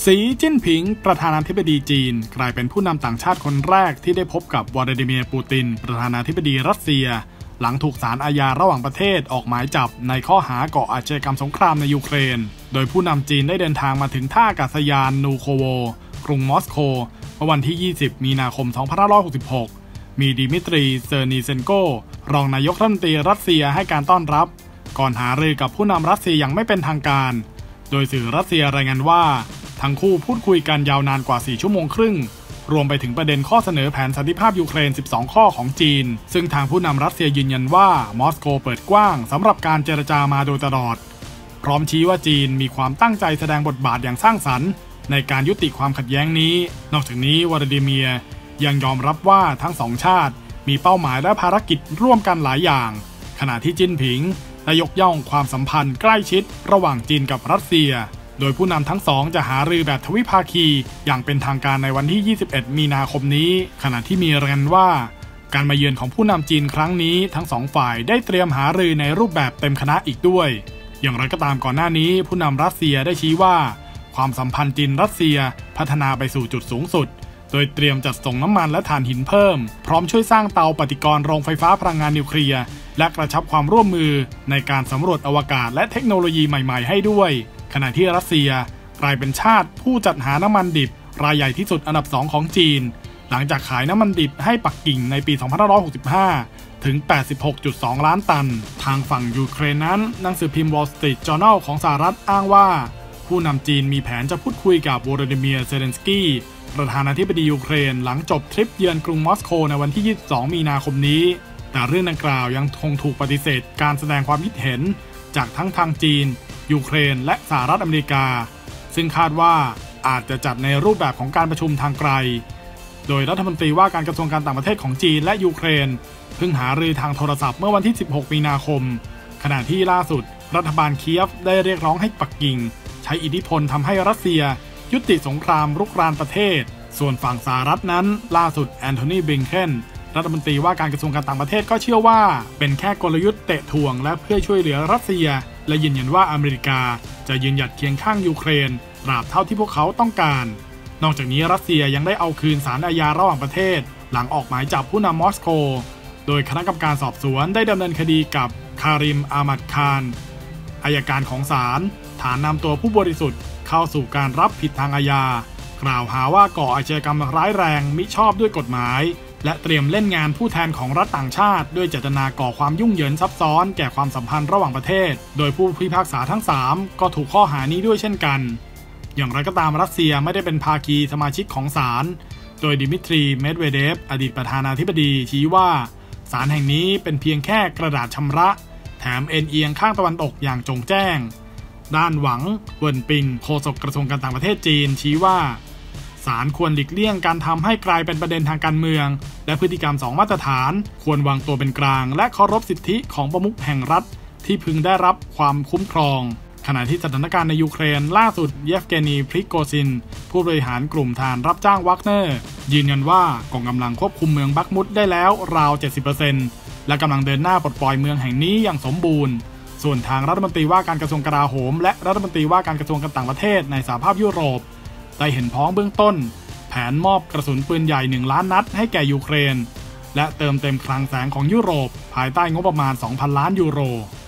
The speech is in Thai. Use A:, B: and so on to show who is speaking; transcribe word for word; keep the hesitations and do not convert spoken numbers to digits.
A: สีจิ้นผิงประธานาธิบดีจีนกลายเป็นผู้นำต่างชาติคนแรกที่ได้พบกับวลาดิเมียร์ปูตินประธานาธิบดีรัสเซียหลังถูกศาลอาญาระหว่างประเทศออกหมายจับในข้อหาก่ออาชญากรรมสงครามในยูเครนโดยผู้นำจีนได้เดินทางมาถึงท่าอากาศยานนูโคโวกรุงมอสโกเมื่อวันที่ยี่สิบมีนาคมสองพันห้าร้อยหกสิบหกมีดิมิตรีเซอร์นีเซนโกรองนายกรัฐมนตรีรัสเซียให้การต้อนรับก่อนหารือกับผู้นำรัสเซียอย่างไม่เป็นทางการโดยสื่อรัสเซียรายงานว่าทั้งคู่พูดคุยกันยาวนานกว่าสี่ชั่วโมงครึ่งรวมไปถึงประเด็นข้อเสนอแผนสันติภาพยูเครนสิบสองข้อของจีนซึ่งทางผู้นำรัสเซียยืนยันว่ามอสโกเปิดกว้างสำหรับการเจรจามาโดยตลอดพร้อมชี้ว่าจีนมีความตั้งใจแสดงบทบาทอย่างสร้างสรรค์ในการยุติความขัดแย้งนี้นอกจากนี้วลาดิเมียร์ยังยอมรับว่าทั้งสองชาติมีเป้าหมายและภารกิจร่วมกันหลายอย่างขณะที่จิ้นผิงได้ยกย่องความสัมพันธ์ใกล้ชิดระหว่างจีนกับรัสเซียโดยผู้นำทั้งสองจะหารือแบบทวิภาคีอย่างเป็นทางการในวันที่ยี่สิบเอ็ดมีนาคมนี้ขณะที่มีรายงานว่าการมาเยือนของผู้นำจีนครั้งนี้ทั้งสองฝ่ายได้เตรียมหารือในรูปแบบเต็มคณะอีกด้วยอย่างไรก็ตามก่อนหน้านี้ผู้นำรัสเซียได้ชี้ว่าความสัมพันธ์จีนรัสเซียพัฒนาไปสู่จุดสูงสุดโดยเตรียมจัดส่งน้ำมันและถ่านหินเพิ่มพร้อมช่วยสร้างเตาปฏิกรณ์โรงไฟฟ้าพลังงานนิวเคลียร์และกระชับความร่วมมือในการสำรวจอวกาศและเทคโนโลยีใหม่ๆให้ด้วยขณะที่รัสเซียกลายเป็นชาติผู้จัดหาน้ำมันดิบรายใหญ่ที่สุดอันดับสองของจีนหลังจากขายน้ำมันดิบให้ปักกิ่งในปี สองพันห้าร้อยหกสิบห้า ถึง แปดสิบหกจุดสอง ล้านตันทางฝั่งยูเครนนั้นหนังสือพิมพ์ Wall Street Journal ของสหรัฐอ้างว่าผู้นำจีนมีแผนจะพูดคุยกับวลาดิเมียร์เซเลนสกี้ประธานาธิบดียูเครนหลังจบทริปเยือนกรุงมอสโกในวันที่ยี่สิบสองมีนาคมนี้แต่เรื่องดังกล่าวยังคงถูกปฏิเสธการแสดงความคิดเห็นจากทั้งทางจีนยูเครนและสหรัฐอเมริกาซึ่งคาดว่าอาจจะจัดในรูปแบบของการประชุมทางไกลโดยรัฐมนตรีว่าการกระทรวงการต่างประเทศของจีนและยูเครนเพิ่งหารือทางโทรศัพท์เมื่อวันที่สิบหกมีนาคมขณะที่ล่าสุดรัฐบาลเคียฟได้เรียกร้องให้ปักกิ่งใช้อิทธิพลทำให้รัสเซียยุติสงครามรุกรานประเทศส่วนฝั่งสหรัฐนั้นล่าสุดแอนโทนี บลิงเคนรัฐมนตรีว่าการกระทรวงการต่างประเทศก็เชื่อว่าเป็นแค่กลยุทธ์เตะถ่วงและเพื่อช่วยเหลือรัสเซียและยืนยันว่าอเมริกาจะยืนหยัดเคียงข้างยูเครนตราบเท่าที่พวกเขาต้องการนอกจากนี้รัสเซียยังได้เอาคืนศาลอาญาระหว่างประเทศหลังออกหมายจับผู้นำมอสโกโดยคณะกรรมการสอบสวนได้ดำเนินคดีกับคาริม อามัดคานอัยการของศาลฐานนำตัวผู้บริสุทธิ์เข้าสู่การรับผิดทางอาญากล่าวหาว่าก่ออาชญากรรมร้ายแรงมิชอบด้วยกฎหมายและเตรียมเล่นงานผู้แทนของรัฐต่างชาติด้วยเจตนาก่อความยุ่งเหยิงซับซ้อนแก่ความสัมพันธ์ระหว่างประเทศโดยผู้พิพากษาทั้งสามก็ถูกข้อหานี้ด้วยเช่นกันอย่างไรก็ตามรัสเซียไม่ได้เป็นภาคีสมาชิกของศาลโดยดิมิทรีเมดเวเดฟอดีตประธานาธิบดีชี้ว่าศาลแห่งนี้เป็นเพียงแค่กระดาษชำระแถมเอ็นเอียงข้างตะวันตกอย่างจงแจ้งด้านหวังเวินปิงโฆษกกระทรวงการต่างประเทศจีนชี้ว่าศาลควรหลีกเลี่ยงการทำให้กลายเป็นประเด็นทางการเมืองและพฤติกรรมสองมาตรฐานควรวางตัวเป็นกลางและเคารพสิทธิของประมุขแห่งรัฐที่พึงได้รับความคุ้มครองขณะที่สถานการณ์ในยูเครนล่าสุดเยฟเกนีพริโกซินผู้บริหารกลุ่มทหารรับจ้างวักเนอร์ยืนยันว่ากองกำลังควบคุมเมืองบักมุดได้แล้วราว เจ็ดสิบเปอร์เซ็นต์ และกำลังเดินหน้าปลดปล่อยเมืองแห่งนี้อย่างสมบูรณ์ส่วนทางรัฐมนตรีว่าการกระทรวงกลาโหมและรัฐมนตรีว่าการกระทรวงการต่างประเทศในสหภาพยุโรปได้เห็นพ้องเบื้องต้นแผนมอบกระสุนปืนใหญ่หนึ่งล้านนัดให้แก่ยูเครนและเติมเต็มคลังแสงของยุโรปภายใต้งบประมาณ สองพัน ล้านยูโร